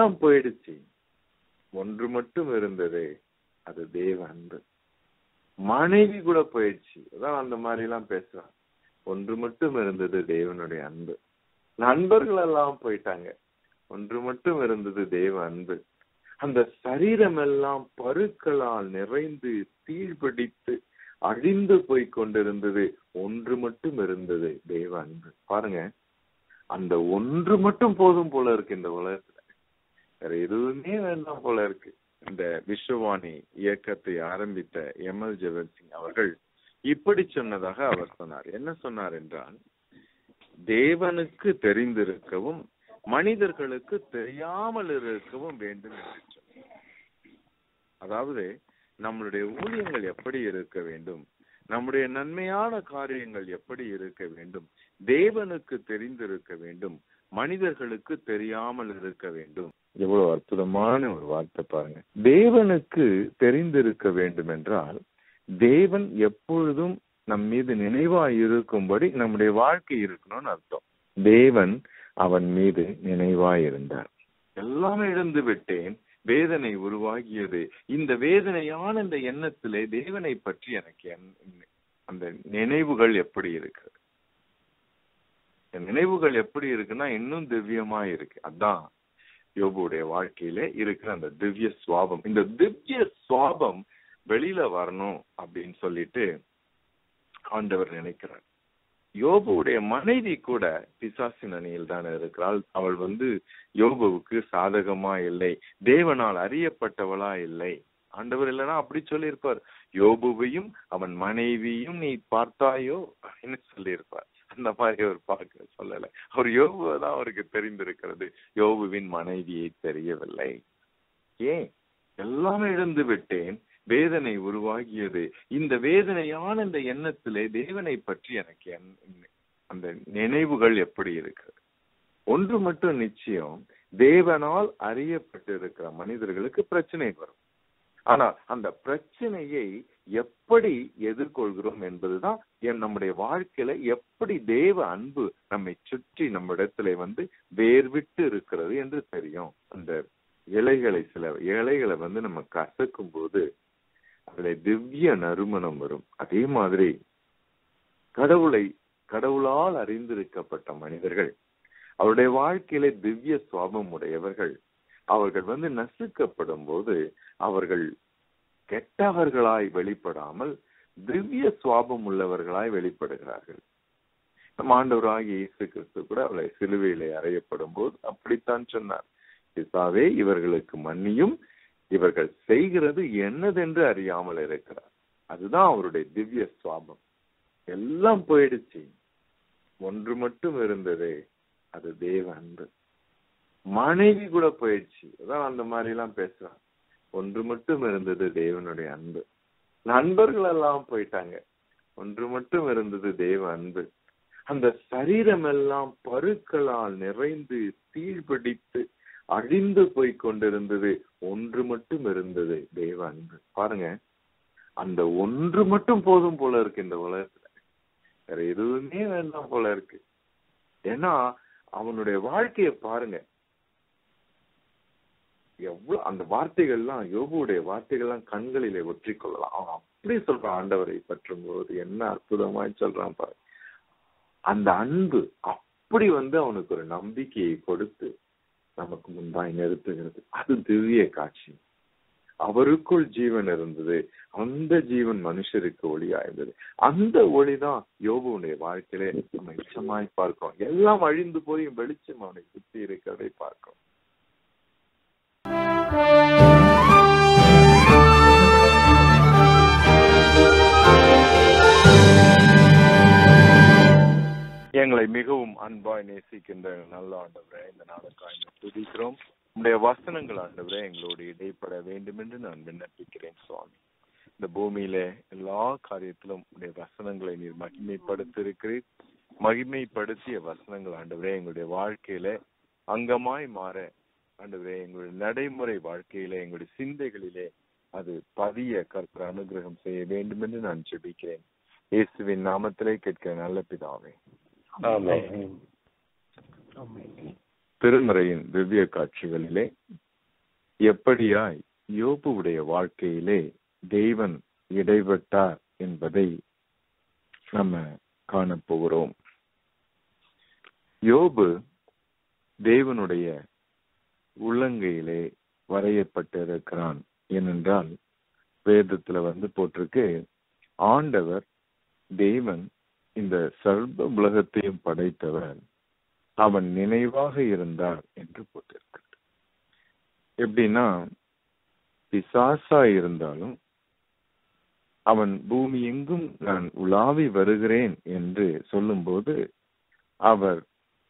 எல்லாம் போயிடுச்சு, ஒன்று மட்டும் இருந்தது, அது தேவ அன்பு. மனைவி கூட போயிடுச்சு, அதான் அந்த மாதிரி எல்லாம் பேசுறான். ஒன்று மட்டும் இருந்தது, தேவனுடைய அன்பு. நண்பர்கள் எல்லாம் போயிட்டாங்க, ஒன்று மட்டும் இருந்தது, தேவ அன்பு. அந்த சரீரம் எல்லாம் பருக்களால் நிறைந்து தீழ்பிடித்து அழிந்து போய் கொண்டிருந்தது, ஒன்று மட்டும் இருந்தது, தேவ அன்பு. பாருங்க, அந்த ஒன்று மட்டும் போதும் போல இருக்கு இந்த உலகத்துல, வேற எதுவுமே வேண்டாம் போல இருக்கு. இந்த விஸ்வவாணி இயக்கத்தை ஆரம்பித்த எம்எல் ஜெபர்சிங் அவர்கள் இப்படி சொன்னதாக அவர் சொன்னார். என்ன சொன்னார் என்றால், தேவனுக்கு தெரிந்திருக்கவும் மனிதர்களுக்கு தெரியாமல் இருக்கவும் வேண்டும் என்று சொன்னார். அதாவது நம்மளுடைய ஊழியங்கள் எப்படி இருக்க வேண்டும், நம்முடைய நன்மையான காரியங்கள் எப்படி இருக்க வேண்டும், தேவனுக்கு தெரிந்திருக்க வேண்டும், மனிதர்களுக்கு தெரியாமல் இருக்க வேண்டும். எவ்வளவு அற்புதமான ஒரு வார்த்தை பாருங்க. தேவனுக்கு தெரிந்திருக்க வேண்டும் என்றால், தேவன் எப்பொழுதும் நம் மீது நினைவாய் இருக்கும்படி நம்முடைய வாழ்க்கை இருக்கணும்னு அர்த்தம். தேவன் அவன் மீது நினைவாய் இருந்தார். எல்லாமே இழந்து விட்டேன், வேதனை உருவாகியது. இந்த வேதனையான இந்த எண்ணத்திலே தேவனை பற்றி எனக்கு அந்த நினைவுகள் எப்படி இருக்கு, நினைவுகள் எப்படி இருக்குன்னா இன்னும் திவ்யமா இருக்கு. அதான் யோபுடைய வாழ்க்கையில இருக்கிற அந்த திவ்ய சுவாபம். இந்த திவ்ய சுவாபம் வெளியில வரணும் அப்படின்னு சொல்லிட்டு ஆண்டவர் நினைக்கிறார். யோபுடைய மனைவி கூட பிசாசின் அணியில் தான் இருக்கிறாள். அவள் யோபுவுக்கு சாதகமா இல்லை, தேவனால் அறியப்பட்டவளா இல்லை. ஆண்டவர் இல்லைன்னா அப்படி சொல்லியிருப்பார், யோபுவையும் அவன் மனைவியும் நீ பார்த்தாயோ அப்படின்னு சொல்லியிருப்பார். அந்த மாதிரி அவர் பார்க்க சொல்லல. அவர் யோபுவை தான் அவருக்கு தெரிந்திருக்கிறது, யோபுவின் மனைவியை தெரியவில்லை. ஏன்? எல்லாமே இழந்து விட்டேன், வேதனை உருவாகியது. இந்த வேதனையான இந்த எண்ணத்திலே தேவனை பற்றி எனக்கு அந்த நினைவுகள் எப்படி இருக்கு. ஒன்று மட்டும் நிச்சயம், தேவனால் அறியப்பட்டிருக்கிற மனிதர்களுக்கு பிரச்சனை வரும். ஆனால் அந்த பிரச்சனையை எப்படி எதிர்கொள்கிறோம் என்பதுதான் நம்முடைய வாழ்க்கையில எப்படி தேவ அன்பு நம்மை சுற்றி நம்ம இடத்துல வேர்விட்டு இருக்கிறது என்று தெரியும். அந்த சில இலைகளை நம்ம கசக்கும் போது அதுல திவ்ய நறுமணம் வரும். அதே மாதிரி கடவுளால் அறிந்திருக்கப்பட்ட மனிதர்கள், அவருடைய வாழ்க்கையில திவ்ய சுவாபம் உடையவர்கள், அவர்கள் நசுக்கப்படும் போது அவர்கள் கெட்டவர்களாய் வெளிப்படாமல் திவ்ய சுவாபம் உள்ளவர்களாய் வெளிப்படுகிறார்கள். நம் ஆண்டவராகிய இயேசு கிறிஸ்து கூட அவளை சிலுவையிலே அறையப்படும் போது அப்படித்தான் சொன்னார், பிதாவே இவர்களுக்கு மன்னியும், இவர்கள் செய்கிறது என்னதென்று அறியாமல் இருக்கிறார். அதுதான் அவருடைய திவ்ய சுவாபம். எல்லாம் போயிடுச்சு, ஒன்று மட்டும் இருந்தது, அது தேவ அன்பு. மனைவி கூட போயிடுச்சு, அதான் அந்த மாதிரி எல்லாம் பேசுறான். ஒன்று மட்டும் இருந்தது, தேவனுடைய அன்பு. நண்பர்கள் எல்லாம் போயிட்டாங்க, ஒன்று மட்டும் இருந்தது, தேவ அன்பு. அந்த சரீரம் எல்லாம் பருக்களால் நிறைந்து தீழ்பிடித்து அழிந்து போய் கொண்டிருந்தது, ஒன்று மட்டும் இருந்தது, தேவ அன்பு. பாருங்க, அந்த ஒன்று மட்டும் போதும் போல இருக்கு இந்த உலகத்துல, வேற எதுவுமே வேண்டாம் போல இருக்கு. ஏன்னா அவனுடைய வாழ்க்கையை பாருங்க, எவ்வளவு அந்த வார்த்தைகள்லாம், யோபுடைய வார்த்தைகள்லாம் கண்களிலே ஒற்றி கொள்ளலாம். அவன் அப்படி சொல்றான், ஆண்டவரை பற்றும் போது என்ன அற்புதமாய் சொல்றான் பாரு. அந்த அன்பு அப்படி அவனுக்கு ஒரு நம்பிக்கையை கொடுத்து நமக்கு முன்பாய் நிறுத்துகிறது. அது திவ்ய காட்சி. அவருக்குள் ஜீவன் இருந்தது, அந்த ஜீவன் மனுஷருக்கு ஒளியா இருந்தது. அந்த ஒளிதான் யோபுடைய வாழ்க்கையிலே நம்ம நிச்சயமாய் பார்க்கிறோம். எல்லாம் அழிந்து போய் வெளிச்சம் அவனை சுத்தி இருக்கிறதை பார்க்கிறோம். எங்களை மிகவும் அன்பாய் நேசிக்கின்ற நல்ல ஆண்டவரே, இந்த நாளுக்காய் துதிக்கிறோம். உங்களுடைய வசனங்கள் ஆண்டவரே எங்களோடு இடைப்பட வேண்டும் என்று நான் விண்ணப்பிக்கிறேன் சுவாமி. இந்த பூமியில எல்லா காரியத்திலும் உங்களுடைய வசனங்களை நீர் மகிமைப்படுத்தியிருக்கிறீர். மகிமைப்படுத்திய வசனங்கள் ஆண்டவரே எங்களுடைய வாழ்க்கையில அங்கமாய் மாற ஆண்டவரே, எங்களுடைய நடைமுறை வாழ்க்கையில, எங்களுடைய சிந்தைகளிலே அது பதிய கர்த்தர் அனுகிரகம் செய்ய வேண்டும் என்று நான் ஜெபிக்கிறேன். இயேசுவின் நாமத்திலே கேட்கிற நல்ல பிதாவே, ஆமென். திருமறையின் திவ்ய காட்சிகளிலே எப்படியாய் யோபுவுடைய வாழ்க்கையிலே தேவன் இடைப்பட்டார் என்பதை நம்ம காணப்போகிறோம். யோபு தேவனுடைய உள்ளங்கையிலே வரையப்பட்டிருக்கிறான். ஏனென்றால் வேதத்துல போட்டிருக்கு, ஆண்டவர் தேவன் இந்த சர்வ உலகத்தையும் படைத்தவர், அவன் நினைவாக இருந்தார் என்று போட்டிருக்கிறது. எப்படின்னா, பிசாசா இருந்தாலும் அவன் பூமி எங்கும் நான் உலாவி வருகிறேன் என்று சொல்லும்போது அவர்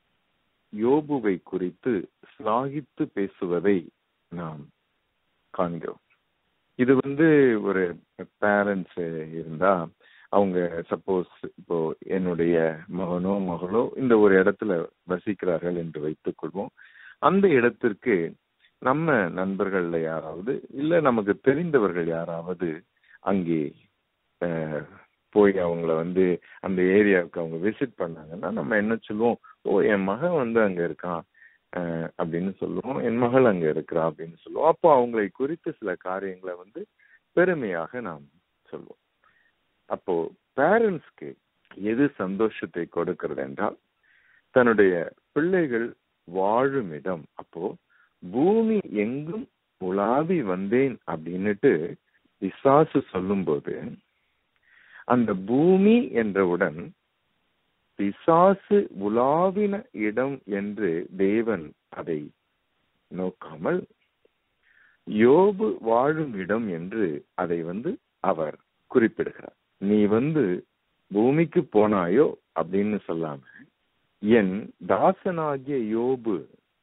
யோபுவை குறித்து சிலாகித்து பேசுவதை நாம் காண்கிறோம். இது ஒரு பேரண்ட்ஸ் இருந்தா, அவங்க சப்போஸ் இப்போ என்னுடைய மகனோ மகளோ இந்த ஒரு இடத்துல வசிக்கிறார்கள் என்று வைத்துக் கொள்வோம். அந்த இடத்திற்கு நம்ம நண்பர்கள்ல யாராவது இல்ல நமக்கு தெரிந்தவர்கள் யாராவது அங்கே போய் அவங்கள அந்த ஏரியாவுக்கு அவங்க விசிட் பண்ணாங்கன்னா நம்ம என்ன சொல்லுவோம், ஓ என் மகன் அங்க இருக்கான் அப்படின்னு சொல்லுவோம், என் மகள் அங்க இருக்கிறா அப்படின்னு சொல்லுவோம். அப்போ அவங்களை குறித்து சில காரியங்களை பெருமையாக நாம் சொல்லுவோம். அப்போ பேரண்ட்ஸ்க்கு எது சந்தோஷத்தை கொடுக்கிறது என்றால், தன்னுடைய பிள்ளைகள் வாழும் இடம், அப்போ பூமி எங்கும் உலாவி வந்தேன் அப்படின்னுட்டு பிசாசு சொல்லும்போது, அந்த பூமி என்றவுடன் பிசாசு உலாவின இடம் என்று தேவன் அதை நோக்காமல் யோபு வாழும் இடம் என்று அதை அவர் குறிப்பிடுகிறார். நீ பூமிக்கு போனாயோ அப்படின்னு சொல்லாம, என் தாசனாகிய யோபு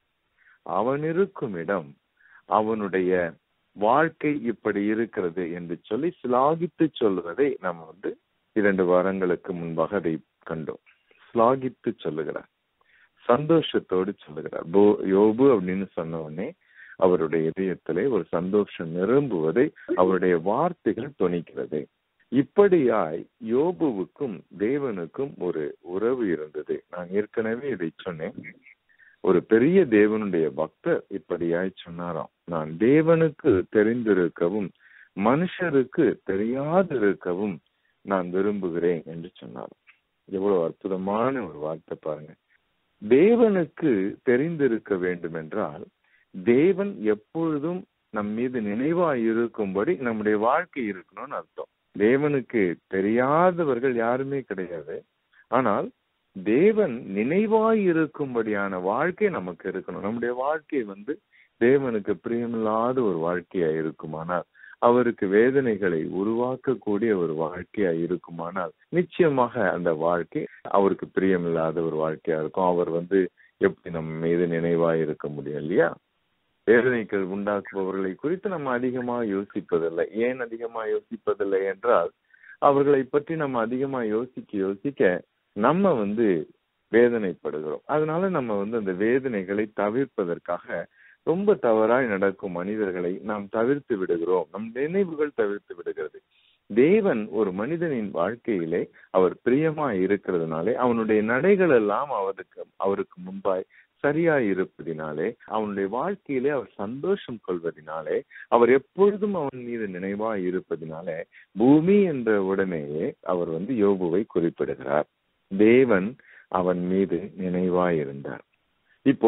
அவன் இருக்கும் இடம், அவனுடைய வாழ்க்கை இப்படி இருக்கிறது என்று சொல்லி சிலாகித்து சொல்வதை நம்ம 2 வாரங்களுக்கு முன்பாக அதை கண்டோம். சிலாகித்து சொல்லுகிறார், சந்தோஷத்தோடு சொல்லுகிறார். யோபு அப்படின்னு சொன்ன உடனே அவருடைய இதயத்திலே ஒரு சந்தோஷம் நிரம்புவதை அவருடைய வார்த்தைகள் துணிக்கிறது. இப்படியாய் யோபுவுக்கும் தேவனுக்கும் ஒரு உறவு இருந்தது. நான் ஏற்கனவே இதை சொன்னேன். ஒரு பெரிய தேவனுடைய பக்தர் இப்படியாய் சொன்னாராம், நான் தேவனுக்கு தெரிந்திருக்கவும் மனுஷருக்கு தெரியாதிருக்கவும் நான் விரும்புகிறேன் என்று சொன்னாராம். எவ்வளவு அற்புதமான ஒரு வார்த்தை பாருங்க. தேவனுக்கு தெரிந்திருக்க வேண்டும் என்றால் தேவன் எப்பொழுதும் நம் மீது நினைவாய் இருக்கும்படி நம்முடைய வாழ்க்கை இருக்கணும்னு அர்த்தம். தேவனுக்கு தெரியாதவர்கள் யாருமே கிடையாது. ஆனால் தேவன் நினைவாய் இருக்கும்படியான வாழ்க்கை நமக்கு இருக்கணும். நம்முடைய வாழ்க்கை தேவனுக்கு பிரியமில்லாத ஒரு வாழ்க்கையா இருக்குமானால், அவருக்கு வேதனைகளை உருவாக்கக்கூடிய ஒரு வாழ்க்கையா இருக்குமானால், நிச்சயமாக அந்த வாழ்க்கை அவருக்கு பிரியமில்லாத ஒரு வாழ்க்கையா இருக்கும். அவர் எப்படி நம்ம மீது நினைவாய் இருக்க முடியும் இல்லையா? வேதனைகள் உண்டாக்குபவர்களை குறித்து நம்ம அதிகமா யோசிப்பதில்லை. ஏன் அதிகமா யோசிப்பதில்லை என்றால், அவர்களை பற்றி நம்ம அதிகமா யோசிக்க நம்ம வேதனைப்படுகிறோம். அதனால நம்ம அந்த வேதனைகளை தவிர்ப்பதற்காக ரொம்ப தவறாய் நடக்கும் மனிதர்களை நாம் தவிர்த்து விடுகிறோம். நம் நினைவுகள் தவிர்த்து விடுகிறது. தேவன் ஒரு மனிதனின் வாழ்க்கையிலே அவர் பிரியமா இருக்கிறதுனாலே, அவனுடைய நடைகள் எல்லாம் அவருக்கு முன்பாய் சரியாய் இருப்பதினாலே, அவனுடைய வாழ்க்கையிலே அவர் சந்தோஷம் கொள்வதினாலே, அவர் எப்பொழுதும் அவன் மீது நினைவாய் இருப்பதினாலே, பூமி என்ற உடனேயே அவர் யோபுவை குறிப்பிடுகிறார். தேவன் அவன் மீது நினைவாய் இருந்தார். இப்போ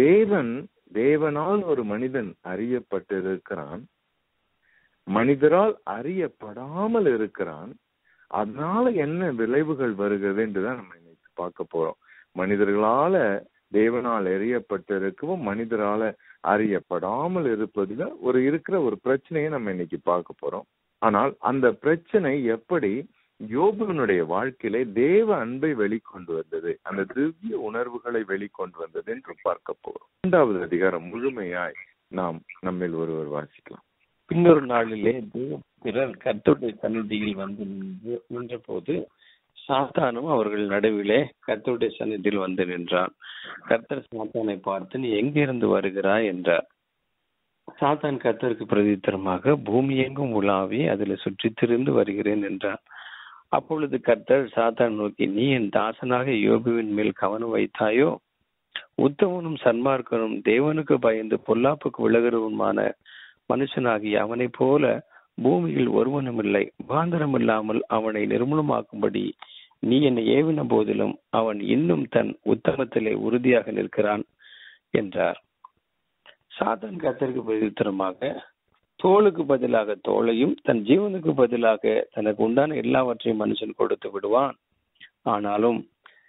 தேவனால் ஒரு மனிதன் அறியப்பட்டிருக்கிறான், மனிதரால் அறியப்படாமல் இருக்கிறான். அதனால என்ன விளைவுகள் வருகிறது என்றுதான் நம்ம இன்னைக்கு பார்க்க போறோம். மனிதர்களால தேவனால் அறியப்பட்டிருக்கவும் மனிதரால அறியப்படாமல் இருப்பதுல இருக்கிற ஒரு பிரச்சனையை நம்ம இன்னைக்கு பார்க்க போறோம். ஆனால் அந்த பிரச்சனை எப்படி யோபுவினுடைய வாழ்க்கையிலே தேவ அன்பை வெளிக்கொண்டு வந்தது, அந்த திவ்ய உணர்வுகளை வெளிக்கொண்டு வந்தது என்று பார்க்க போறோம். 2வது அதிகாரம் முழுமையாய் நாம் நம்மில் ஒருவர் வாசிக்கலாம். பின்னொரு நாளிலே பிறர் கர்த்தருடைய சந்நிதியில் நின்ற போது சாத்தானும் அவர்கள் நடுவிலே கர்த்தருடைய சந்நிதியில் நின்றான். கர்த்தர் சாத்தானை பார்த்து, நீ எங்கிருந்து வருகிறாய் என்றார். சாத்தான் கர்த்தருக்கு பிரதித்திரமாக, பூமி எங்கும் உலாவி அதில் சுற்றி திரிந்து வருகிறேன் என்றான். அப்பொழுது கர்த்தர் சாத்தான் நோக்கி, நீ என் தாசனாக யோபுவின் மேல் கவனம் வைத்தாயோ? உத்தமனும் சன்மார்க்கனும் தேவனுக்கு பயந்து பொல்லாப்புக்கு விலகுறவனுமான மனுஷனாகிய அவனை போல பூமியில் ஒருவனும் இல்லை. முகாந்திரம் இல்லாமல் அவனை நிர்மூலமாக்கும்படி நீ என்னை ஏவின போதிலும் அவன் இன்னும் தன் உத்தமத்திலே உறுதியாக நிற்கிறான் என்றார். சாத்தான் கர்த்தருக்கு பிரதியுத்தரமாக, தோளுக்கு பதிலாக தோளையும் தன் ஜீவனுக்கு பதிலாக தனக்கு உண்டான எல்லாவற்றையும் மனுஷன் கொடுத்து விடுவான். ஆனாலும்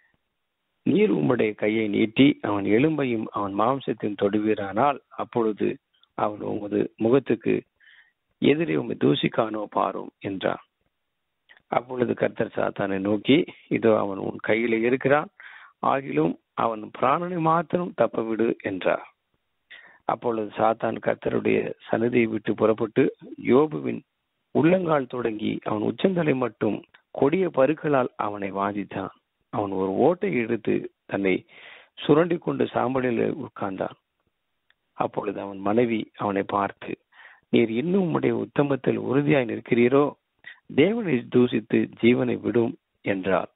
நீர் உம்முடைய கையை நீட்டி அவன் எலும்பையும் அவன் மாம்சத்தையும் தொடுவீரானால் அப்பொழுது அவன் உமது முகத்துக்கு எதிரே உம்மை தூசிக்கானோ பாரும் என்றான். அப்பொழுது கர்த்தர் சாத்தானை நோக்கி, இதோ அவன் உன் கையில இருக்கிறான், ஆகிலும் அவன் பிராணனை மாத்திரம் தப்ப விடு என்றார். அப்பொழுது சாத்தான் கர்த்தருடைய சந்நிதியை விட்டு புறப்பட்டு யோபுவின் உள்ளங்கால் தொடங்கி அவன் உச்சந்தலை மட்டும் கொடிய பருக்களால் அவனை வாதித்தான். அவன் ஒரு ஓட்டை எடுத்து தன்னை சுரண்டி கொண்டு சாம்பலில் உட்கார்ந்தான். அப்பொழுது அவன் மனைவி அவனை பார்த்து, நீர் இன்னும் உம்முடைய உத்தமத்தில் உறுதியாய் நிற்கிறீரோ? தேவனை தூசித்து ஜீவனை விடும் என்றாள்.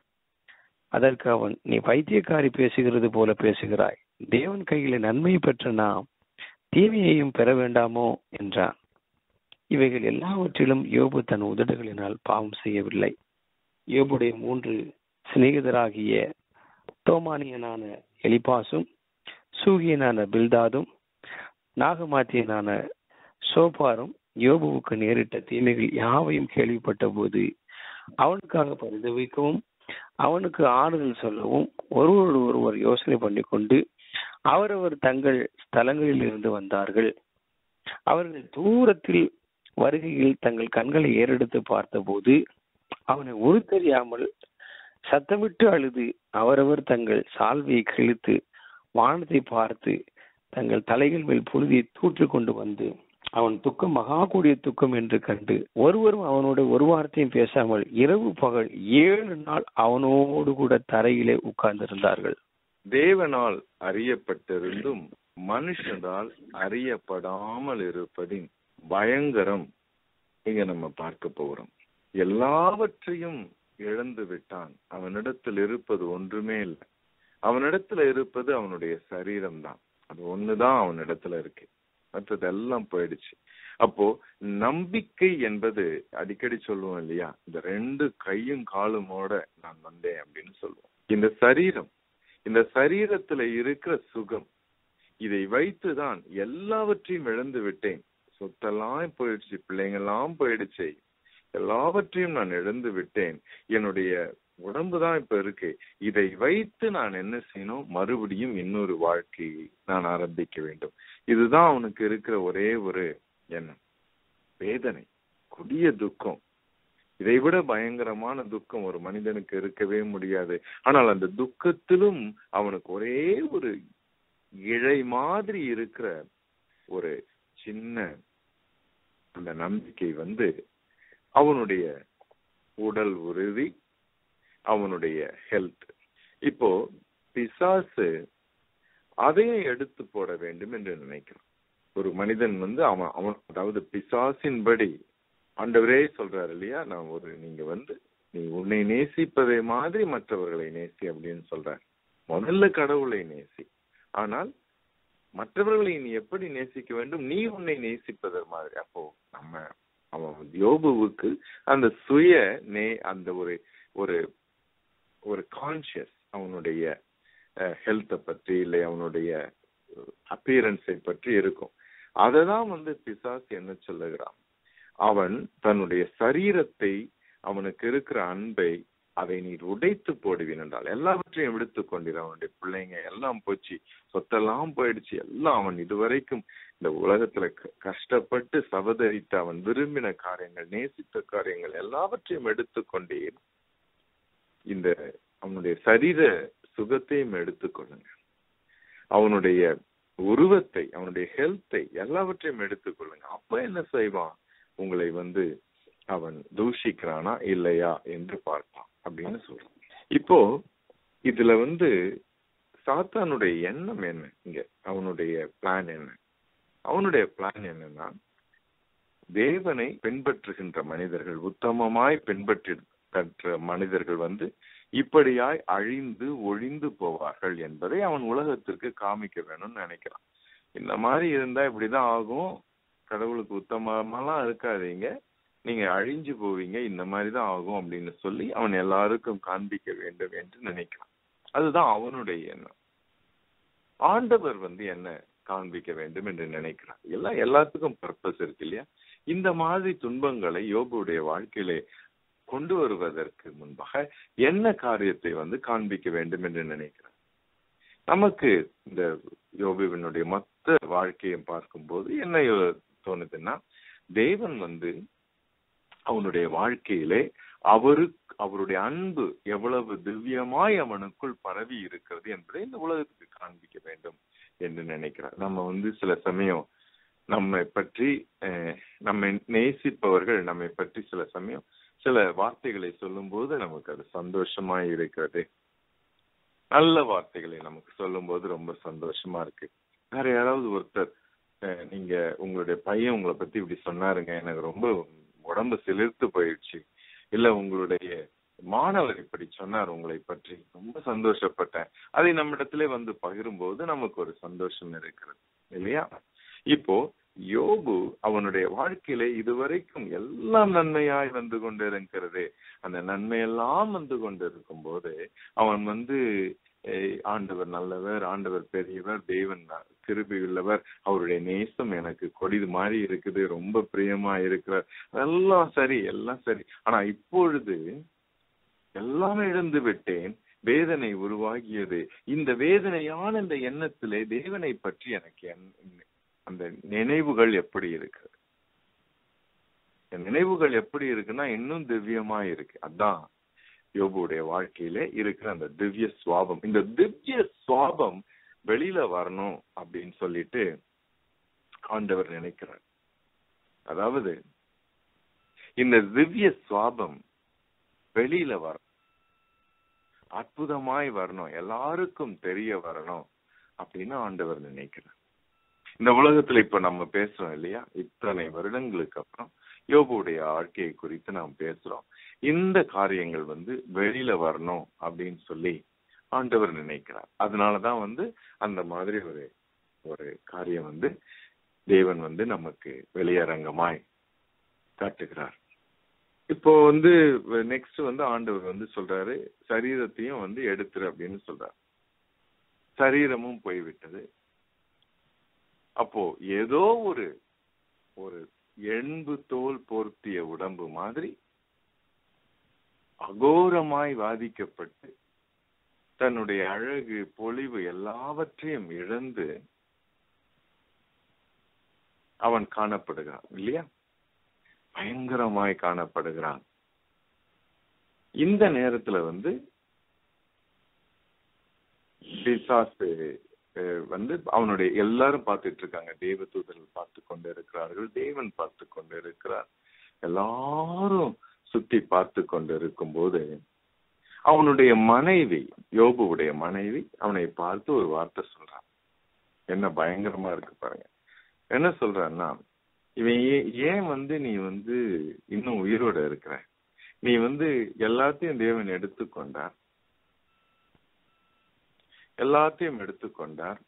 அதற்கு அவன், நீ பைத்தியக்காரி பேசுகிறது போல பேசுகிறாய். தேவன் கையில நன்மையை பெற்ற நாம் தீமையையும் பெற வேண்டாமோ என்றான். இவைகள் எல்லாவற்றிலும் யோபு தன் உதடுகளினால் பாவம் செய்யவில்லை. யோபுடைய 3 சிநேகிதராகிய தோமானியனான எலிபாசும், சூகியனான பில்தாதும், நாகமாத்தியனான சோபாரும் யோபுவுக்கு நேரிட்ட தீமைகள் யாவையும் கேள்விப்பட்ட போது அவனுக்காக பரிதவிக்கவும் அவனுக்கு ஆறுதல் சொல்லவும் ஒருவரோடு ஒருவர் யோசனை பண்ணிக்கொண்டு அவரவர் தங்கள் ஸ்தலங்களில் இருந்து வந்தார்கள். அவர்கள் தூரத்தில் வருகையில் தங்கள் கண்களை ஏறெடுத்து பார்த்தபோது அவனை உருத்தெரியாமல் சத்தமிட்டு அழுது அவரவர் தங்கள் சால்வையை கிழித்து வானத்தை பார்த்து தங்கள் தலைகள் மேல் புழுதியை தூற்றிக் கொண்டு வந்து அவன் துக்கம் மகா கூடிய துக்கம் என்று கண்டு ஒருவரும் அவனோட ஒரு வார்த்தையும் பேசாமல் இரவு பகல் 7 நாள் அவனோடு கூட தரையிலே உட்கார்ந்திருந்தார்கள். தேவனால் அறியப்பட்டிருந்தும் மனுஷனால் அறியப்படாமல் இருப்பதின் பயங்கரம் இங்க நம்ம பார்க்க போகிறோம். எல்லாவற்றையும் இழந்து விட்டான். அவனிடத்தில் இருப்பது ஒன்றுமே இல்லை. அவனிடத்துல இருப்பது அவனுடைய சரீரம் தான். அது ஒண்ணுதான் அவனிடத்துல இருக்கு, மற்றதெல்லாம் போயிடுச்சு. அப்போ நம்பிக்கை என்பது அடிக்கடி சொல்லுவோம் இல்லையா, இந்த 2 கையும் காலுமோட நான் வந்தேன் அப்படின்னு சொல்லுவோம். இந்த சரீரத்துல இருக்கிற சுகம், இதை வைத்துதான் எல்லாவற்றையும் இழந்து விட்டேன். சொத்தெல்லாம் போயிடுச்சு, பிள்ளைங்கெல்லாம் போயிடுச்சு, எல்லாவற்றையும் நான் இழந்து விட்டேன். என்னுடைய உடம்பு தான் இப்ப இருக்கு. இதை வைத்து நான் என்ன செய்யணும்? மறுபடியும் இன்னொரு வாழ்க்கையை நான் ஆரம்பிக்க வேண்டும். இதுதான் அவனுக்கு இருக்கிற ஒரே ஒரு எண்ணம். வேதனை, கொடிய துக்கம், இதை விட பயங்கரமான துக்கம் ஒரு மனிதனுக்கு இருக்கவே முடியாது. ஆனால் அந்த துக்கத்திலும் அவனுக்கு ஒரே ஒரு இழை மாதிரி இருக்கிற ஒரு சின்ன அந்த நம்பிக்கை அவனுடைய உடல் உறுதி, அவனுடைய ஹெல்த். இப்போ பிசாசு அதையும் எடுத்து போட வேண்டும் என்று நினைக்கிறான். ஒரு மனிதன் அவன் அதாவது பிசாசின்படி ஆண்டவரே சொல்றாரு இல்லையா, நீ உன்னை நேசிப்பதை மாதிரி மற்றவர்களை நேசி அப்படின்னு சொல்றாரு. முதல்ல கடவுளை நேசி, ஆனால் மற்றவர்களை நீ எப்படி நேசிக்க வேண்டும்? நீ உன்னை நேசிப்பது மாதிரி. அப்போ அவன் யோபுவுக்கு அந்த அந்த ஒரு கான்சியஸ் அவனுடைய ஹெல்த்தை பற்றி இல்லை அவனுடைய அப்பியரன்ஸை பற்றி இருக்கும். அததான் பிசாசு என்ன சொல்லுகிறான், அவன் தன்னுடைய சரீரத்தை, அவனுக்கு இருக்கிற அன்பை, அதை நீ உடைத்து போடுவீன் என்றால் எல்லாவற்றையும் எடுத்துக் கொண்டிரு. அவனுடைய பிள்ளைங்க எல்லாம் போச்சு, சொத்தெல்லாம் போயிடுச்சு, எல்லாம் அவன் இதுவரைக்கும் இந்த உலகத்துல கஷ்டப்பட்டு சவதரித்த அவன் விரும்பின காரியங்கள், நேசித்த காரியங்கள் எல்லாவற்றையும் எடுத்துக்கொண்டே இந்த அவனுடைய சரீர சுகத்தையும் எடுத்துக்கொள்ளுங்க, அவனுடைய உருவத்தை, அவனுடைய ஹெல்த்தை எல்லாவற்றையும் எடுத்துக்கொள்ளுங்க. அப்ப என்ன செய்வான்? உங்களை அவன் தூஷிக்கிறானா இல்லையா என்று பார்ப்பான் அப்படின்னு சொல்றான். இப்போ இதுல சாத்தானுடைய எண்ணம் என்ன? இங்க அவனுடைய பிளான் என்ன? அவனுடைய பிளான் என்னன்னா, தேவனை பின்பற்றுகின்ற மனிதர்கள், உத்தமமாய் பின்பற்ற மனிதர்கள் இப்படியாய் அழிந்து ஒழிந்து போவார்கள் என்பதை அவன் உலகத்திற்கு காமிக்க வேணும்னு நினைக்கிறான். இந்த மாதிரி இருந்தா இப்படிதான் ஆகும், கடவுளுக்கு உத்தமமாலாம் இருக்காதீங்க, நீங்க அழிஞ்சு போவீங்க, இந்த மாதிரிதான் ஆகும் அப்படின்னு சொல்லி அவன் எல்லாருக்கும் காண்பிக்க வேண்டும் என்று நினைக்கிறான். அதுதான் அவனுடைய எண்ணம். ஆண்டவர் என்ன காண்பிக்க வேண்டும் என்று நினைக்கிறார். எல்லாத்துக்கும் பர்பஸ் இருக்கு இல்லையா? இந்த மாதிரி துன்பங்களை யோபுடைய வாழ்க்கையிலே கொண்டு வருவதற்கு முன்பாக என்ன காரியத்தை காண்பிக்க வேண்டும் என்று நினைக்கிறார். நமக்கு இந்த யோபுவினுடைய மொத்த வாழ்க்கையை பார்க்கும்போது என்ன தோணுதுன்னா, தேவன் அவனுடைய வாழ்க்கையிலே அவருடைய அன்பு எவ்வளவு திவ்யமாய் அவனுக்குள் பரவி இருக்கிறது என்பதை இந்த உலகத்துக்கு காண்பிக்க வேண்டும் என்று நினைக்கிறார். நம்ம சில சமயம் நம்மை பற்றி நம்மை நேசிப்பவர்கள் நம்மை பற்றி சில சமயம் சில வார்த்தைகளை சொல்லும் போது நமக்கு அது சந்தோஷமாய் இருக்கிறது. நல்ல வார்த்தைகளை நமக்கு சொல்லும் போது ரொம்ப சந்தோஷமா இருக்கு. வேற யாராவது ஒருத்தர், நீங்க உங்களுடைய பையன் உங்களை பத்தி இப்படி சொன்னாருங்க, எனக்கு ரொம்ப உடம்பு சிலிர்த்து போயிடுச்சு, இல்ல உங்களுடைய மாணவர் இப்படி சொன்னார் உங்களை பற்றி, ரொம்ப சந்தோஷப்பட்டேன், அதை நம்ம இடத்துல பகிரும்போது நமக்கு ஒரு சந்தோஷம் இருக்கிறது இல்லையா? இப்போ யோபு அவனுடைய வாழ்க்கையில இதுவரைக்கும் எல்லாம் நன்மையாய் கொண்டிருக்கிறது. அந்த நன்மையெல்லாம் கொண்டிருக்கும் போது அவன் ஆண்டவர் நல்லவர், ஆண்டவர் பெரியவர், தேவன் கிருபையுள்ளவர், அவருடைய நேசம் எனக்கு கொடிது மாதிரி இருக்குது, ரொம்ப பிரியமா இருக்கிறார், எல்லாம் சரி எல்லாம் சரி. ஆனா இப்பொழுது எல்லாம் இழந்து விட்டேன், வேதனை உருவாகியது. இந்த வேதனையான இந்த எண்ணத்திலே தேவனை பற்றி எனக்கு அந்த நினைவுகள் எப்படி இருக்கு? நினைவுகள் எப்படி இருக்குன்னா இன்னும் திவ்யமா இருக்கு. அதான் யோபுடைய வாழ்க்கையில இருக்கிற அந்த திவ்ய சுவாபம். இந்த திவ்ய சுவாபம் வெளியில வரணும் அப்படின்னு சொல்லிட்டு ஆண்டவர் நினைக்கிறார். அதாவது இந்த திவ்ய சுவாபம் வெளியில வரணும், அற்புதமாய் வரணும், எல்லாருக்கும் தெரிய வரணும் அப்படின்னு ஆண்டவர் நினைக்கிறார். இந்த உலகத்துல இப்ப நம்ம பேசுறோம் இல்லையா, இத்தனை வருடங்களுக்கு அப்புறம் யோபுடைய வாழ்க்கையை குறித்து நாம் பேசுறோம். இந்த காரியங்கள் வெளியில வரணும் அப்படின்னு சொல்லி ஆண்டவர் நினைக்கிறார். அதனாலதான் அந்த மாதிரி ஒரு காரியம் தேவன் நமக்கு வெளியரங்கமாய் காட்டுகிறார். இப்போ நெக்ஸ்ட் ஆண்டவர் சொல்றாரு, சரீரத்தையும் எடுத்துரு அப்படின்னு சொல்றாரு. சரீரமும் போய்விட்டது. அப்போ ஏதோ ஒரு எண்பு தோல் போர்த்திய உடம்பு மாதிரி அகோரமாய் வாதிக்கப்பட்டு தன்னுடைய அழகு பொலிவு எல்லாவற்றையும் இழந்து அவன் காணப்படுகிறான் இல்லையா? பயங்கரமாய் காணப்படுகிறான். இந்த நேரத்துல பிசாசு அவனுடைய எல்லாரும் பார்த்துட்டு இருக்காங்க, தேவதூதர்கள் பார்த்து கொண்டு இருக்கிறார்கள், தேவன் பார்த்து கொண்டு இருக்கிறார், எல்லாரும் சுத்தி பார்த்து கொண்டு இருக்கும் போது அவனுடைய மனைவி, யோபுவுடைய மனைவி அவனை பார்த்து ஒரு வார்த்தை சொல்றான். என்ன பயங்கரமா இருக்கு பாருங்க. என்ன சொல்றான்னா, இவன் ஏன் நீ இன்னும் உயிரோட இருக்கிற, நீ எல்லாத்தையும் தேவன் எடுத்துக்கொண்டார், எல்லாத்தையும் எடுத்துக்கொண்டார்,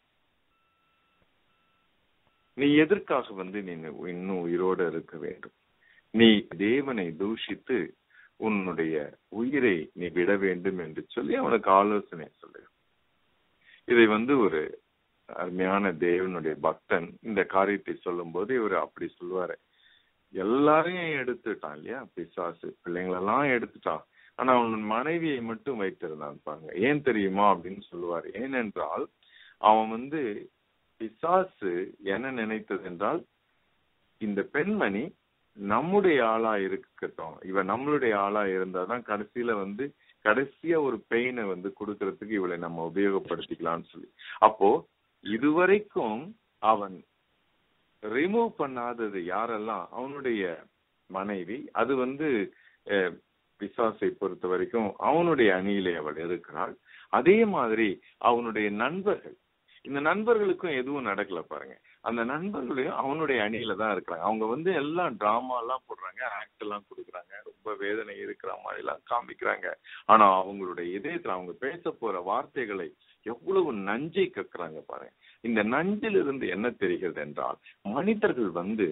நீ எதற்காக நீ இன்னும் உயிரோட இருக்க வேண்டும்? நீ தேவனை தூஷித்து உன்னுடைய உயிரை நீ விட வேண்டும் என்று சொல்லி அவனுக்கு ஆலோசனை சொல்லு. இதை ஒரு அருமையான தேவனுடைய பக்தன் இந்த காரியத்தை சொல்லும் போது இவர் அப்படி சொல்லுவாரு, எல்லாரையும் எடுத்துட்டான் இல்லையா பிசாசு, பிள்ளைங்களெல்லாம் எடுத்துட்டான், ஆனா அவன் மனைவியை மட்டும் வைத்திருந்தான் பாருங்க. ஏன் தெரியுமா அப்படின்னு சொல்லுவாரு. ஏனென்றால் அவன் பிசாசு என்ன நினைத்தது என்றால், இந்த பெண்மணி நம்முடைய ஆளா இருக்கட்டும், இவன் நம்மளுடைய ஆளா இருந்தாதான் கடைசியா ஒரு பெயினை கொடுக்கறதுக்கு இவளை நம்ம உபயோகப்படுத்திக்கலாம்னு சொல்லி. அப்போ இதுவரைக்கும் அவன் ரிமூவ் பண்ணாதது யாரெல்லாம், அவனுடைய மனைவி, அது பிசாசை பொறுத்த வரைக்கும் அவனுடைய அணியிலே அவள் இருக்கிறாள். அதே மாதிரி அவனுடைய நண்பர்கள், இந்த நண்பர்களுக்கும் எதுவும் நடக்கல பாருங்க. அந்த நண்பர்களையும் அவனுடைய அணியில தான் இருக்கிறாங்க. அவங்க எல்லாம் டிராமா எல்லாம் போடுறாங்க, ஆக்ட் எல்லாம் கொடுக்குறாங்க, ரொம்ப ரொம்ப வேதனை இருக்கிற மாதிரி எல்லாம் காமிக்கிறாங்க. ஆனா அவங்களுடைய இதயத்துல அவங்க பேச போற வார்த்தைகளை எவ்வளவு நஞ்சை கக்குறாங்க பாருங்க. இந்த நஞ்சிலிருந்து என்ன தெரிகிறது என்றால், மனிதர்கள்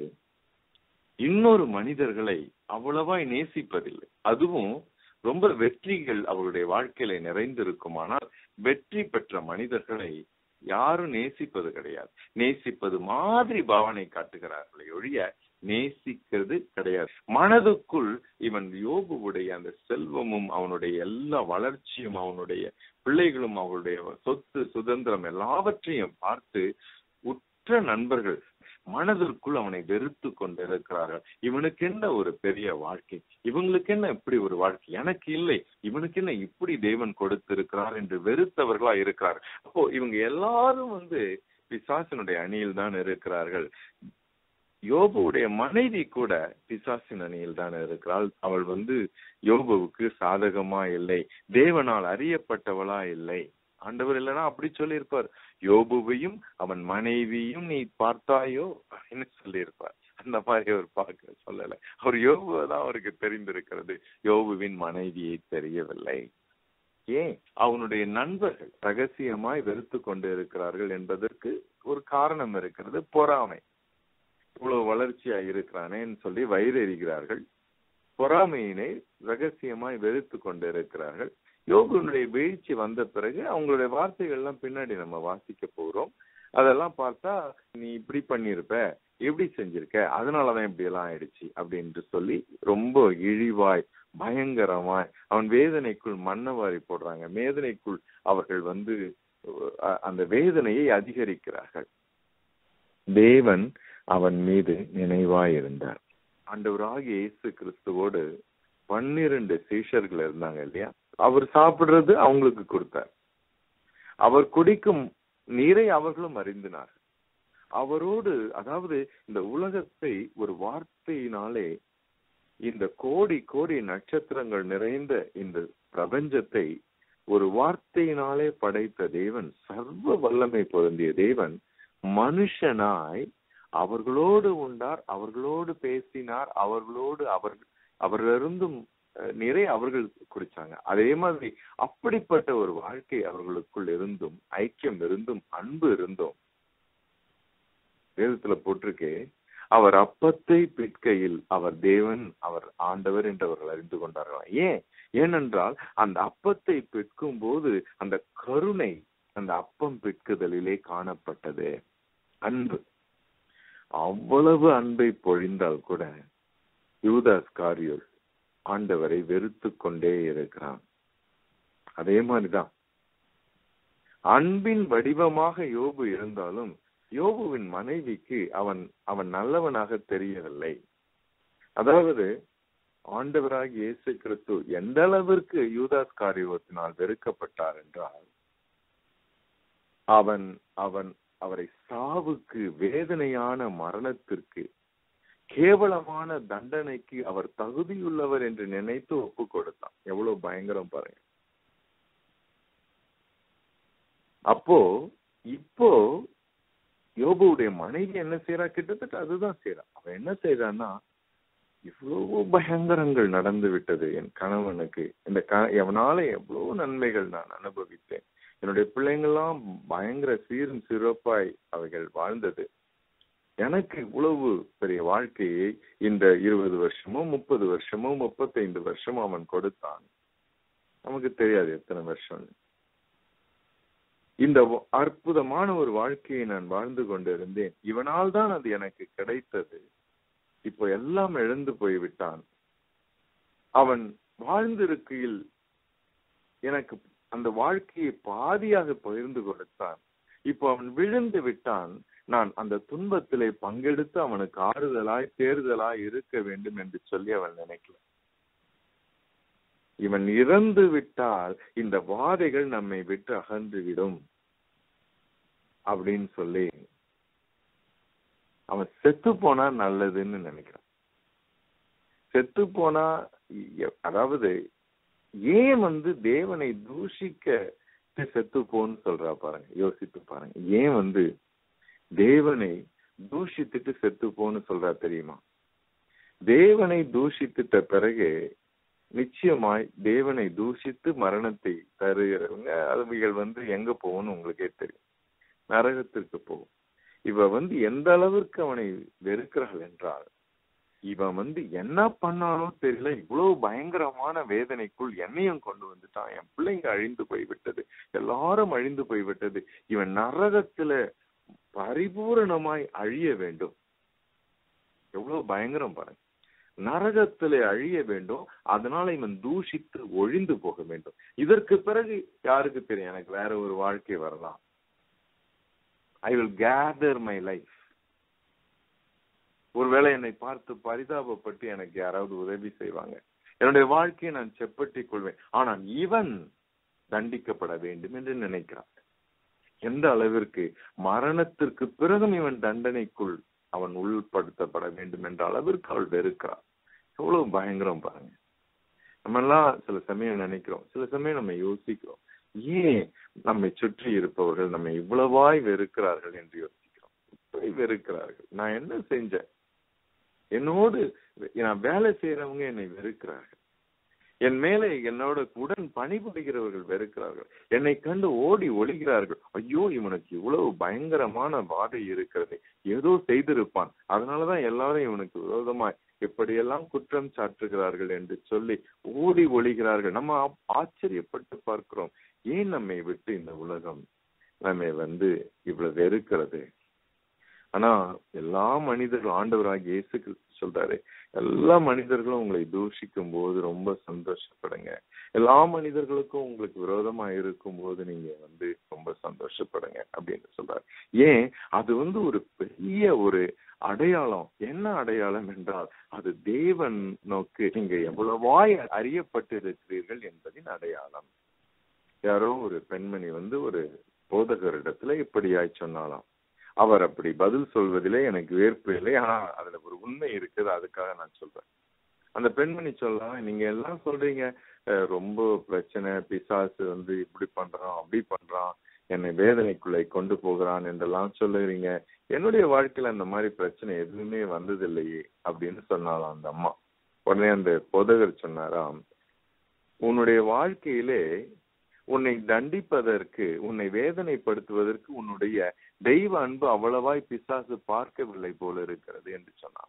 இன்னொரு மனிதர்களை அவ்வளவாய் நேசிப்பதில்லை. அதுவும் ரொம்ப வெற்றிகள் அவருடைய வாழ்க்கையில நிறைந்திருக்குமானால் வெற்றி பெற்ற மனிதர்களை யாரும் நேசிப்பது கிடையாது. நேசிப்பது மாதிரி பாவனை காட்டுகிறார்களே ஒழிய நேசிக்கிறது கிடையாது. மனதுக்குள் இவன் யோபுவுடைய அந்த செல்வமும் அவனுடைய எல்லா வளர்ச்சியும் அவனுடைய பிள்ளைகளும் அவருடைய சொத்து சுதந்திரம் எல்லாவற்றையும் பார்த்து உற்ற நண்பர்கள் மனதிற்குள் அவனை வெறுத்து கொண்டிருக்கிறார்கள். இவனுக்கு என்ன ஒரு பெரிய வாழ்க்கை, இவங்களுக்கு என்ன இப்படி ஒரு வாழ்க்கை, எனக்கு இல்லை, இவனுக்கு என்ன இப்படி தேவன் கொடுத்திருக்கிறார் என்று வெறுத்தவர்களா இருக்கிறார். அப்போ இவங்க எல்லாரும் பிசாசினுடைய அணியில் தான் இருக்கிறார்கள். யோபுவுடைய மனைவி கூட பிசாசின் அணியில் தான் இருக்கிறாள். அவள் யோபுவுக்கு சாதகமா இல்லை, தேவனால் அறியப்பட்டவளா இல்லை. ஆண்டவர் இல்லைன்னா அப்படி சொல்லி இருப்பார், யோபுவையும் அவன் மனைவியும் நீ பார்த்தாயோ அப்படின்னு சொல்லி இருப்பார். அந்த மாதிரி அவர் பார்க்க சொல்லல. அவர் யோபுவை தான் அவருக்கு தெரிந்திருக்கிறது, யோபுவின் மனைவியை தெரியவில்லை. ஏன்? அவனுடைய நண்பர்கள் ரகசியமாய் வெறுத்து கொண்டு இருக்கிறார்கள் என்பதற்கு ஒரு காரணம் இருக்கிறது, பொறாமை. இவ்வளவு வளர்ச்சியா இருக்கிறானேன்னு சொல்லி வயிறு எறிகிறார்கள். பொறாமையினை ரகசியமாய் வெறுத்து கொண்டு இருக்கிறார்கள். யோபுனுடைய வீழ்ச்சி வந்த பிறகு அவங்களுடைய வார்த்தைகள் எல்லாம் பின்னாடி நம்ம வாசிக்க போறோம். அதெல்லாம் பார்த்தா நீ இப்படி பண்ணிருப்ப, எப்படி செஞ்சிருக்க, அதனாலதான் இப்படி எல்லாம் ஆயிடுச்சு அப்படின்னு சொல்லி ரொம்ப இழிவாய் பயங்கரமாய் அவன் வேதனைக்குள் மண்ணவாரி போடுறாங்க. வேதனைக்குள் அவர்கள் அந்த வேதனையை அதிகரிக்கிறார்கள். தேவன் அவன் மீது நினைவாயிருந்தார். ஆண்டவராகிய இயேசு கிறிஸ்துவோடு 12 சீஷர்கள் இருந்தாங்க இல்லையா? அவர் சாப்பிடுறது அவங்களுக்கு கொடுத்தார், அவர் குடிக்கும் நீரை அவர்களும் அறிந்தினார். அவரோடு, அதாவது இந்த உலகத்தை ஒரு வார்த்தையினாலே, இந்த கோடி கோடி நட்சத்திரங்கள் நிறைந்த இந்த பிரபஞ்சத்தை ஒரு வார்த்தையினாலே படைத்த தேவன், சர்வ வல்லமை பொருந்திய தேவன் மனுஷனாய் அவர்களோடு உண்டார், அவர்களோடு பேசினார், அவர்களிருந்தும் நீரை அவர்கள் குடிச்சாங்க. அதே மாதிரி அப்படிப்பட்ட ஒரு வாழ்க்கை அவர்களுக்குள் இருந்தும், ஐக்கியம் இருந்தும், அன்பு இருந்தும், வேதத்துல போட்டிருக்கே, அவர் அப்பத்தை பிற்கையில் அவர் தேவன், அவர் ஆண்டவர் என்று அவர்கள் அறிந்து கொண்டார்களாம். ஏனென்றால் அந்த அப்பத்தை பிற்கும் போது அந்த கருணை அந்த அப்பம் பிற்குதலிலே காணப்பட்டது. அன்பு, அவ்வளவு அன்பை பொழிந்தால் கூட யூதாஸ் காரியோஸ் ஆண்டவரை வெறுத்து கொண்டே இருக்கிறான். அதே மாதிரிதான் அன்பின் வடிவமாக யோபு இருந்தாலும் யோபுவின் மனைவிக்கு அவன் நல்லவனாக தெரியவில்லை. அதாவது ஆண்டவராகிய இயேசு கிறிஸ்து எந்த அளவிற்கு யூதாஸ் காரியோத்தினால் வெறுக்கப்பட்டார் என்றால், அவரை சாவுக்கு, வேதனையான மரணத்திற்கு, கேவலமான தண்டனைக்கு அவர் தகுதியுள்ளவர் என்று நினைத்து ஒப்பு கொடுத்தான். எவ்வளவு பயங்கரம் பாருங்க. இப்போ யோபுடைய மனைவி என்ன செய்யறா? கிட்டத்தட்ட அதுதான் செய்யறா. அவன் என்ன செய்யறான்னா, இவ்வளவு பயங்கரங்கள் நடந்து விட்டது என் கணவனுக்கு, எவனால எவ்வளவு நன்மைகள் நான் அனுபவித்தேன், என்னுடைய பிள்ளைங்கள்லாம் பயங்கர சீரும் சிறப்பாய் அவைகள் வாழ்ந்தது, எனக்கு இவ்வளவு பெரிய வாழ்க்கையை இந்த 20 வருஷமோ 30 வருஷமோ 35 வருஷமோ அவன் கொடுத்தான். நமக்கு தெரியாது எத்தனை வருஷம். இந்த அற்புதமான ஒரு வாழ்க்கையை நான் வாழ்ந்து கொண்டிருந்தேன், இவனால் தான் அது எனக்கு கிடைத்தது. இப்போ எல்லாம் இழந்து போய்விட்டான். அவன் வாழ்ந்திருக்கையில் எனக்கு அந்த வாழ்க்கையை பாதியாக பகிர்ந்து கொடுத்தான். இப்போ அவன் விழுந்து விட்டான். நான் அந்த துன்பத்திலே பங்கெடுத்து அவனுக்கு ஆறுதலாய் தேர்தலாய் இருக்க வேண்டும் என்று சொல்லி அவன் நினைக்கல. இவன் இறந்து விட்டால் இந்த வாதைகள் நம்மை விட்டு அகன்று விடும் அப்படின்னு சொல்லி அவன் செத்து போனா நல்லதுன்னு நினைக்கிறான். செத்து போனா, அதாவது ஏன் தேவனை தூஷிக்க செத்து போன்னு சொல்றா பாருங்க, யோசித்து பாருங்க. ஏன் தேவனை தூஷித்துட்டு செத்து போன்னு சொல்றா தெரியுமா? தேவனை தூஷித்துட்ட பிறகு நிச்சயமாய் தேவனை தூஷித்து மரணத்தை தருகிறவங்க அவைகள் எங்க போகும்னு உங்களுக்கே தெரியும். நரகத்திற்கு போகும். இவ எந்த அளவிற்கு அவனை வெறுக்கிறாள் என்றால், இவன் என்ன பண்ணாலும் தெரியல, இவ்வளவு பயங்கரமான வேதனைக்குள் என்னையும் கொண்டு வந்துட்டான். என் பிள்ளைங்க அழிந்து போய்விட்டது, எல்லாரும் அழிந்து போய்விட்டது. இவன் நரகத்துல பரிபூரணமாய் அழிய வேண்டும். எவ்வளவு பயங்கரம் பாருங்க. நரகத்திலே அழிய வேண்டும். அதனால இவன் தூஷித்து ஒழிந்து போக வேண்டும். இதற்கு பிறகு யாருக்கு தெரியும், எனக்கு வேற ஒரு வாழ்க்கை வரலாம். I will gather my life. ஒருவேளை என்னை பார்த்து பரிதாபப்பட்டு எனக்கு யாராவது உதவி செய்வாங்க, என்னுடைய வாழ்க்கையை நான் செப்பட்டிக் கொள்வேன். ஆனால் இவன் தண்டிக்கப்பட வேண்டும் என்று நினைக்கிறான். எந்த அளவிற்கு மரணத்திற்கு பிறகும் இவன் தண்டனைக்குள் அவன் உள்படுத்தப்பட வேண்டும் என்ற அளவிற்கு அவள் வெறுக்கிறாள். எவ்வளவு பயங்கரம் பாருங்க. நம்ம எல்லாம் சில சமயம் நினைக்கிறோம், சில சமயம் நம்ம யோசிக்கிறோம், ஏன் நம்மை சுற்றி இருப்பவர்கள் நம்மை இவ்வளவாய் வெறுக்கிறார்கள் என்று யோசிக்கிறோம். இப்படி வெறுக்கிறார்கள். நான் என்ன செஞ்சேன்? என்னோடு நான் வேலை செய்யறவங்க என்னை வெறுக்கிறார்கள். என் மேலே என்னோட உடன் பணிபுரிகிறவர்கள் வெறுக்கிறார்கள். என்னை கண்டு ஓடி ஒளிகிறார்கள். ஐயோ, இவனுக்கு இவ்வளவு பயங்கரமான வாதை இருக்கிறது, ஏதோ செய்திருப்பான், அதனாலதான் எல்லாரும் இவனுக்கு விரோதமாய் இப்படியெல்லாம் குற்றம் சாட்டுகிறார்கள் என்று சொல்லி ஓடி ஒளிகிறார்கள். நம்ம ஆச்சரியப்பட்டு பார்க்கிறோம், ஏன் நம்மை விட்டு இந்த உலகம் நம்மை இவ்வளவு வெறுக்கிறது. ஆனா எல்லா மனிதர்களும், ஆண்டவராகிய இயேசு சொல்றாரு, எல்லா மனிதர்களும் உங்களை தூஷிக்கும் போது ரொம்ப சந்தோஷப்படுங்க. எல்லா மனிதர்களுக்கும் உங்களுக்கு விரோதமா இருக்கும் போது நீங்க ரொம்ப சந்தோஷப்படுங்க அப்படின்னு சொல்றாரு. ஏன்? அது ஒரு பெரிய ஒரு அடையாளம். என்ன அடையாளம் என்றால், அது தேவன் நோக்கு நீங்க எவ்வளவாய் அறியப்பட்டு இருக்கிறீர்கள் என்பதின் அடையாளம். யாரோ ஒரு பெண்மணி ஒரு போதகரிடத்துல இப்படியாய் சொன்னாலாம். அவர் அப்படி பதில் சொல்வதிலே எனக்கு வேர்ப்பு இல்லை, ஆனா அதுல ஒரு உண்மை இருக்குது, அதுக்காக நான் சொல்றேன். அந்த பெண்மணி சொல்லலாம், நீங்க எல்லாம் சொல்றீங்க ரொம்ப பிரச்சனை, பிசாசு இப்படி பண்றான், அப்படி பண்றான், என்னை வேதனைக்குள்ளே கொண்டு போகிறான் என்றெல்லாம் சொல்லுறீங்க. என்னுடைய வாழ்க்கையில அந்த மாதிரி பிரச்சனை எதுவுமே வந்ததில்லையே அப்படின்னு சொன்னாலாம் அந்த அம்மா. உடனே அந்த போதகர் சொன்னாராம், உன்னுடைய வாழ்க்கையிலே உன்னை தண்டிப்பதற்கு, உன்னை வேதனைப்படுத்துவதற்கு உன்னுடைய தெய்வ அன்பு அவ்வளவாய் பிசாசு பார்க்கவில்லை போல இருக்கிறது என்று சொன்னார்.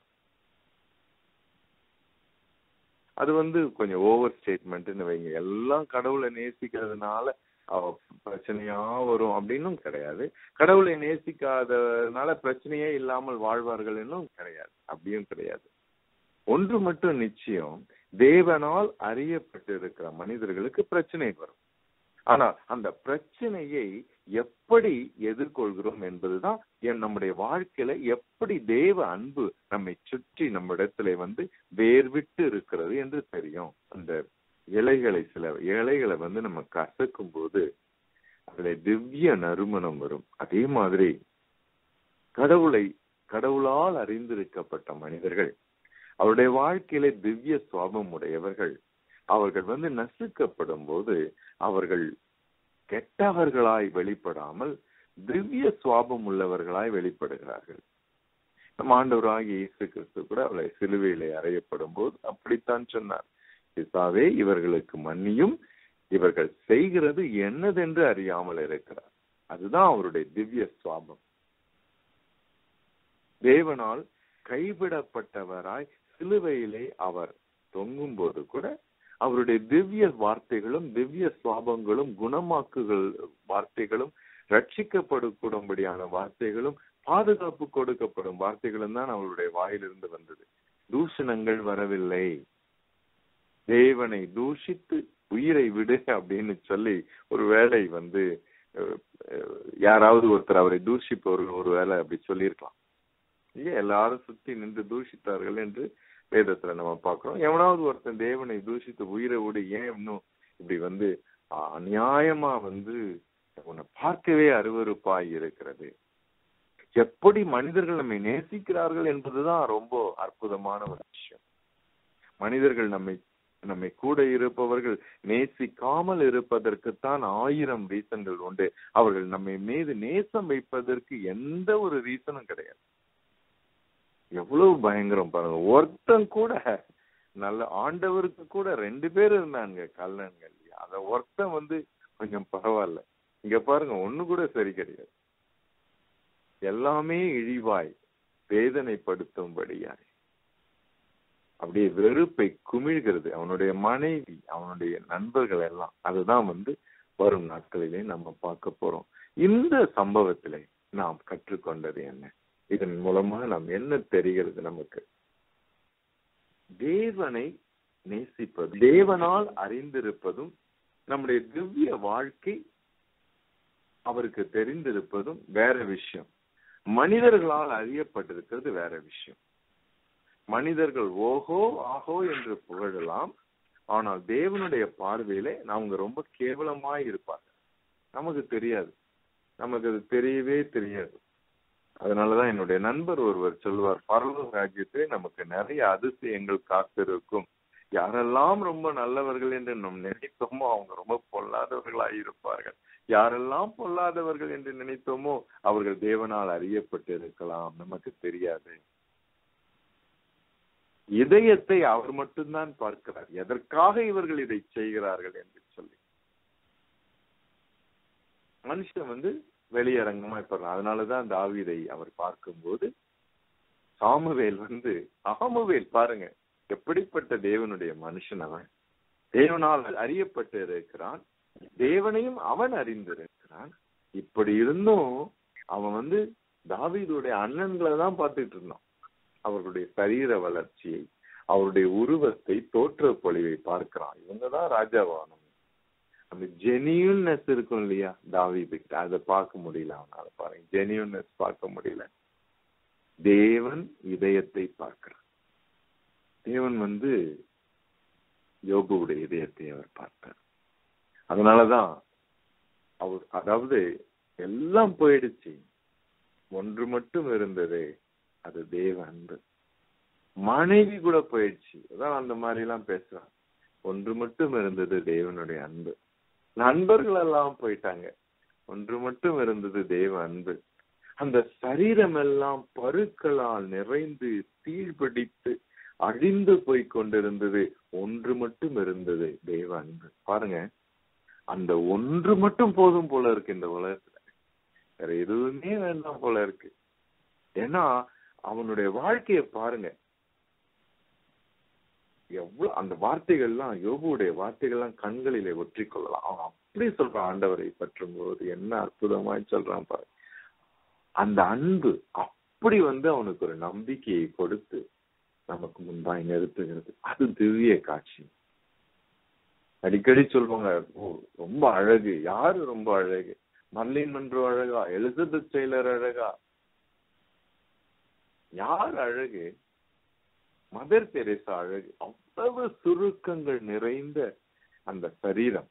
அது கொஞ்சம் ஓவர் ஸ்டேட்மெண்ட்னு வைங்க. எல்லாம் கடவுளை நேசிக்கிறதுனால பிரச்சனையா வரும் அப்படின்னும் கிடையாது. கடவுளை நேசிக்காதனால பிரச்சனையே இல்லாமல் வாழ்வார்கள் என்னும் கிடையாது, அப்படியும் கிடையாது. ஒன்று மட்டும் நிச்சயம், தேவனால் அறியப்பட்டு இருக்கிற மனிதர்களுக்கு பிரச்சனை வரும். ஆனால் அந்த பிரச்சனையை எப்படி எதிர்கொள்கிறோம் என்பதுதான் நம்முடைய வாழ்க்கையில எப்படி தேவ அன்பு நம்மை சுற்றி நம்ம இடத்துல வேர்விட்டு இருக்கிறது என்று தெரியும். அந்த இலைகளை, சில இலைகளை நம்ம கசக்கும் போது அதுல திவ்ய நறுமணம் வரும். அதே மாதிரி கடவுளால் அறிந்திருக்கப்பட்ட மனிதர்கள், அவருடைய வாழ்க்கையில திவ்ய சுவாபம் உடையவர்கள், அவர்கள் நசுக்கப்படும் போது அவர்கள் கெட்டவர்களாய் வெளிப்படாமல் திவ்ய சுவாபம் உள்ளவர்களாய் வெளிப்படுகிறார்கள். நம் ஆண்டவராகிய இயேசு கிறிஸ்து கூட அவளை சிலுவையிலே அறையப்படும் போது அப்படித்தான் சொன்னார், பிதாவே இவர்களுக்கு மன்னியும், இவர்கள் செய்கிறது என்னதென்று அறியாமல் இருக்கிறார். அதுதான் அவருடைய திவ்ய சுவாபம். தேவனால் கைவிடப்பட்டவராய் சிலுவையிலே அவர் தொங்கும் போது கூட அவருடைய திவ்ய வார்த்தைகளும் திவ்ய சுவாபங்களும் குணமாக்குகள் வார்த்தைகளும் ரட்சிக்கப்படக்கூடும்படியான வார்த்தைகளும் பாதுகாப்பு கொடுக்கப்படும் வார்த்தைகளும் தான் அவருடைய வாயிலிருந்து வந்தது. தூஷணங்கள் வரவில்லை. தேவனை தூஷித்து உயிரை விடு அப்படின்னு சொல்லி ஒருவேளை யாராவது ஒருத்தர் அவரை தூஷிப்பவர்கள் ஒருவேளை அப்படி சொல்லியிருக்கலாம். எல்லாரும் சுத்தி நின்று தூஷித்தார்கள் என்று வேதத்துல நம்ம பாக்குறோம். எவனாவது ஒருத்தன் தேவனை தூஷித்து உயிரை விடு, ஏன் இன்னும் இப்படி அநியாயமா உன்னை பார்க்கவே அருவருப்பாய் இருக்கிறது. எப்படி மனிதர்கள் நம்மை நேசிக்கிறார்கள் என்பதுதான் ரொம்ப அற்புதமான ஒரு விஷயம். மனிதர்கள் நம்மை கூட இருப்பவர்கள் நேசிக்காமல் இருப்பதற்குத்தான் 1000 ரீசன்கள் உண்டு. அவர்கள் நம்மை மீது நேசம் வைப்பதற்கு எந்த ஒரு ரீசனும் கிடையாது. எவ்வளவு பயங்கரம் பாருங்க. ஒருத்தன் கூட நல்ல ஆண்டவருக்கு கூட 2 பேர் இருந்தாங்க கல்லன்கள். அத ஒருத்தன் கொஞ்சம் பரவாயில்ல. இங்க பாருங்க, ஒண்ணு கூட சரி கிடையாது. எல்லாமே இழிவாய் வேதனைப்படுத்தும்படியாய் அப்படியே வெறுப்பை குமிழ்கிறது. அவனுடைய மனைவி, அவனுடைய நண்பர்கள் எல்லாம். அதுதான் வரும் நாட்களிலே நம்ம பார்க்க போறோம். இந்த சம்பவத்திலே நாம் கற்றுக்கொண்டது என்ன? இதன் மூலமா நாம் என்ன தெரிகிறது? நமக்கு தேவனை நேசிப்பது, தேவனால் அறிந்திருப்பதும், நம்முடைய திவ்ய வாழ்க்கை அவருக்கு தெரிந்திருப்பதும் வேற விஷயம். மனிதர்களால் அறியப்பட்டிருக்கிறது வேற விஷயம். மனிதர்கள் ஓஹோ ஆஹோ என்று புகழலாம். ஆனால் தேவனுடைய பார்வையிலே அவங்க ரொம்ப கேவலமாய் இருப்பாங்க. நமக்கு தெரியாது, நமக்கு அது தெரியவே தெரியாது. அதனாலதான் என்னுடைய நண்பர் ஒருவர் சொல்வார், பரலோக ராஜ்யத்திலே நமக்கு நிறைய அதிசயங்கள் காத்திருக்கும். யாரெல்லாம் ரொம்ப நல்லவர்கள் என்று நாம் நினைத்தோமோ அவங்க ரொம்ப பொல்லாதவர்களாய் இருப்பார்கள். யாரெல்லாம் பொல்லாதவர்கள் என்று நினைத்தோமோ அவர்கள் தேவனால் அறியப்பட்டு இருக்கலாம், நமக்கு தெரியாது. இதயத்தை அவர் மட்டும்தான் பார்க்கிறார், எதற்காக இவர்கள் இதை செய்கிறார்கள் என்று சொல்லி. மனுஷன் வெளியரங்கமா இருப்பார். அதனாலதான் தாவீதை அவர் பார்க்கும்போது சாமுவேல் சாமுவேல் பாருங்க எப்படிப்பட்ட தேவனுடைய மனுஷன். அவன் தேவனால் அறியப்பட்டு இருக்கிறான், தேவனையும் அவன் அறிந்திருக்கிறான். இப்படி இருந்தும் அவன் தாவீதுடைய அண்ணன்களை தான் பார்த்துட்டு இருந்தான். அவர்களுடைய சரீர வளர்ச்சியை, அவருடைய உருவத்தை, தோற்ற பொழிவை பார்க்கிறான். இவங்கதான் ராஜாவானம். அந்த ஜெனியூன்னஸ் இருக்கும் இல்லையா தாவீதுக்கு, அதை பார்க்க முடியல அவனால. பாருங்க, ஜெனியூன்னஸ் பார்க்க முடியல. தேவன் இதயத்தை பார்க்கிறான். தேவன் யோபுடைய இதயத்தை அவர் பார்த்தார். அதனாலதான் அவர், அதாவது எல்லாம் போயிடுச்சு, ஒன்று மட்டும் இருந்தது, அது தேவ அன்பு. மனைவி கூட போயிடுச்சு, அதான் அந்த மாதிரி எல்லாம் பேசுறான். ஒன்று மட்டும் இருந்தது தேவனுடைய அன்பு. நண்பர்கள் எல்லாம் போயிட்டாங்க, ஒன்று மட்டும் இருந்தது தேவ அன்பு. அந்த சரீரம் எல்லாம் பருக்களால் நிறைந்து தீழ்பிடித்து அழிந்து போய் கொண்டிருந்தது. ஒன்று மட்டும் இருந்தது தேவ அன்பு. பாருங்க, அந்த ஒன்று மட்டும் போதும் போல இருக்கு இந்த உலகத்துல, வேற எதுவுமே வேண்டாம் போல இருக்கு. ஏன்னா அவனுடைய வாழ்க்கைய பாருங்க, எவ்வளவு அந்த வார்த்தைகள்லாம், யோபுடைய வார்த்தைகள்லாம் கண்களிலே ஒற்றி கொள்ளலாம். அவன் அப்படி சொல்றான், ஆண்டவரை பற்றும் போது என்ன அற்புதமாய் சொல்றான் பாரு. அந்த அன்பு அப்படி அவனுக்கு ஒரு நம்பிக்கையை கொடுத்து நமக்கு முன்பாய் நிறுத்துகிறது. அது திவ்ய காட்சி. அடிக்கடி சொல்லுவாங்க, ரொம்ப அழகு. யாரு ரொம்ப அழகு? மர்லின் மன்றோ அழகா? எலிசபெத் டெய்லர் அழகா? யார் அழகு? மதர் தெரேசா அழகு. அவ்வளவு சுருக்கங்கள் நிறைந்த அந்த சரீரம்,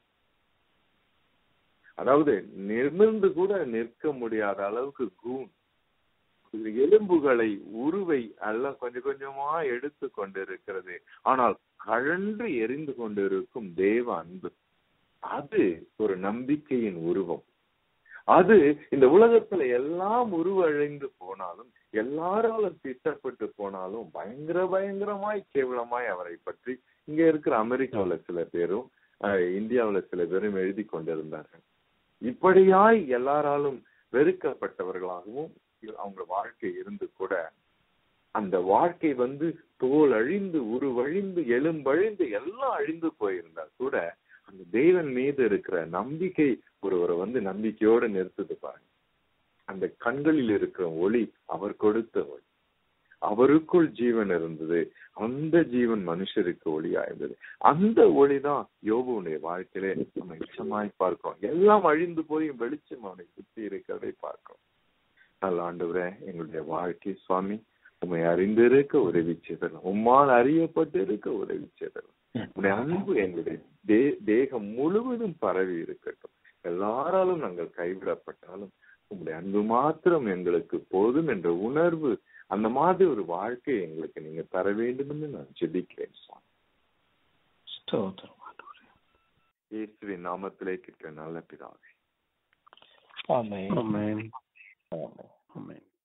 அதாவது நிமிர்ந்து கூட நிற்க முடியாத அளவுக்கு கூன், எலும்புகளை உருவை எல்லாம் கொஞ்சம் கொஞ்சமா எடுத்து கொண்டிருக்கிறது. ஆனால் கழன்று எரிந்து கொண்டிருக்கும் தேவ அன்பு, அது ஒரு நம்பிக்கையின் உருவம். அது இந்த உலகத்துல எல்லாம் உருவழிந்து போனாலும், எல்லாராலும் திட்டப்பட்டு போனாலும், பயங்கரமாய் கேவலமாய் அவரை பற்றி இங்க இருக்கிற அமெரிக்காவில சில பேரும் இந்தியாவில சில பேரும் எழுதி கொண்டிருந்தார்கள். இப்படியாய் எல்லாராலும் வெறுக்கப்பட்டவர்களாகவும் அவங்க வாழ்க்கை இருந்து கூட, அந்த வாழ்க்கை தோல் அழிந்து, உருவழிந்து, எலும்பழிந்து எல்லாம் அழிந்து போயிருந்தால் கூட, அந்த தேவன் மீது இருக்கிற நம்பிக்கை ஒருவரை நம்பிக்கையோட நிறுத்துது பாருங்க. அந்த கண்களில் இருக்கிற ஒளி அவர் கொடுத்த ஒளி. அவருக்குள் ஜீவன் இருந்தது, அந்த ஜீவன் மனுஷருக்கு ஒளியா இருந்தது. அந்த ஒளிதான் யோபுடைய வாழ்க்கையிலே நம்ம நிச்சயமாய் பார்க்கிறோம். எல்லாம் அழிந்து போய் வெளிச்சம் அவனை சுற்றி இருக்கிறதை பார்க்கிறோம். நல்ல ஆண்டவரே, எங்களுடைய வாழ்க்கை சுவாமி உண்மை அறிந்திருக்க உதவி செய்தலும், உம்மால் அறியப்பட்டு இருக்க உதவி செய்தலும். உடைய அன்பு எங்களுடைய தேகம் முழுவதும் பரவி இருக்கட்டும். எல்லாராலும் நாங்கள் கைவிடப்பட்டாலும் உங்களுடைய அன்பு மாத்திரம் எங்களுக்கு போதும் என்ற உணர்வு, அந்த மாதிரி ஒரு வாழ்க்கை எங்களுக்கு நீங்க தர வேண்டும் என்று நான் ஜெபிக்கிறேன் சுவாமி. இயேசுவின் நாமத்திலே கேட்கிற நல்ல பிதாவே. ஆமென். ஆமென். ஆமென்.